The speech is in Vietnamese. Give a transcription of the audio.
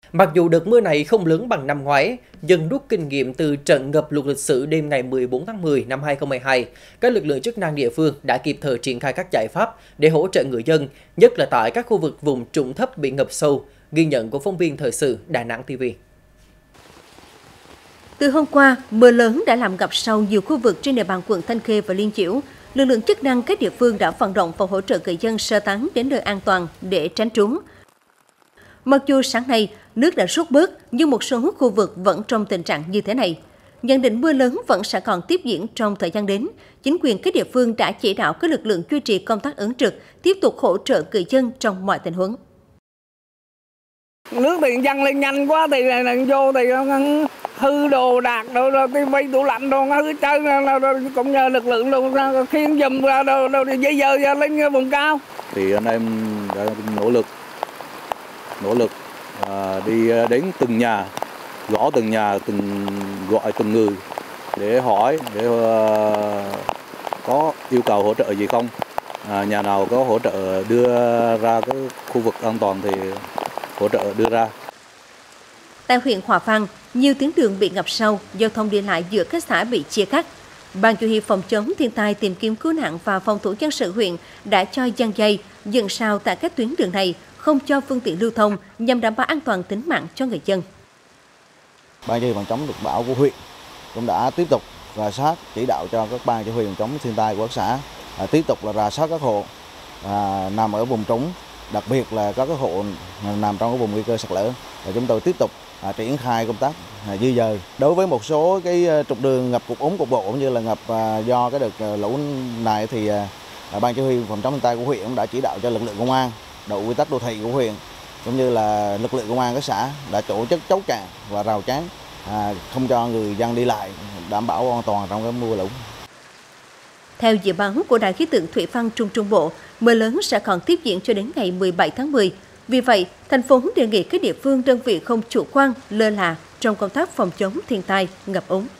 Mặc dù đợt mưa này không lớn bằng năm ngoái, dần rút kinh nghiệm từ trận ngập lụt lịch sử đêm ngày 14 tháng 10 năm 2012, các lực lượng chức năng địa phương đã kịp thời triển khai các giải pháp để hỗ trợ người dân, nhất là tại các khu vực vùng trũng thấp bị ngập sâu, ghi nhận của phóng viên thời sự Đà Nẵng TV. Từ hôm qua, mưa lớn đã làm ngập sâu nhiều khu vực trên địa bàn quận Thanh Khê và Liên Chiểu. Lực lượng chức năng các địa phương đã vận động và hỗ trợ người dân sơ tán đến nơi an toàn để tránh trú. Mặc dù sáng nay, nước đã rút bớt, nhưng một số khu vực vẫn trong tình trạng như thế này. Nhận định mưa lớn vẫn sẽ còn tiếp diễn trong thời gian đến, chính quyền các địa phương đã chỉ đạo các lực lượng duy trì công tác ứng trực, tiếp tục hỗ trợ người dân trong mọi tình huống. Nước thì dâng lên nhanh quá thì vô thì hư đồ đạc, tivi tủ lạnh đồ hư chơi, cũng nhờ lực lượng đồ khiêng giùm ra đồ dây dờ lên vùng cao. Thì anh em đã nỗ lực đi đến từng nhà, gõ từng nhà, gọi từng người để hỏi, để có yêu cầu hỗ trợ gì không. Nhà nào có hỗ trợ đưa ra cái khu vực an toàn thì hỗ trợ đưa ra. Tại huyện Hòa Vang, nhiều tuyến đường bị ngập sâu, giao thông đi lại giữa các xã bị chia cắt. Ban Chỉ huy phòng chống thiên tai, tìm kiếm cứu nạn và phòng thủ dân sự huyện đã cho giăng dây, dựng rào tại các tuyến đường này, không cho phương tiện lưu thông nhằm đảm bảo an toàn tính mạng cho người dân. Ban Chỉ huy phòng chống lụt bão của huyện cũng đã tiếp tục rà soát, chỉ đạo cho các ban chỉ huy phòng chống thiên tai của các xã tiếp tục là rà soát các hộ nằm ở vùng trũng, đặc biệt là các hộ nằm trong cái vùng nguy cơ sạt lở. Và chúng tôi tiếp tục triển khai công tác di dời. Đối với một số cái trục đường ngập cục úng cục bộ cũng như là ngập do cái đợt lũ này thì ban chỉ huy phòng chống thiên tai của huyện cũng đã chỉ đạo cho lực lượng công an, đội quy tắc đô thị của huyện cũng như là lực lượng công an các xã đã tổ chức chốt chặn và rào chắn không cho người dân đi lại, đảm bảo an toàn trong cái mưa lũ. Theo dự báo của Đài khí tượng thủy văn Trung Trung Bộ, mưa lớn sẽ còn tiếp diễn cho đến ngày 17 tháng 10. Vì vậy, thành phố đề nghị các địa phương đơn vị không chủ quan, lơ là trong công tác phòng chống thiên tai, ngập úng.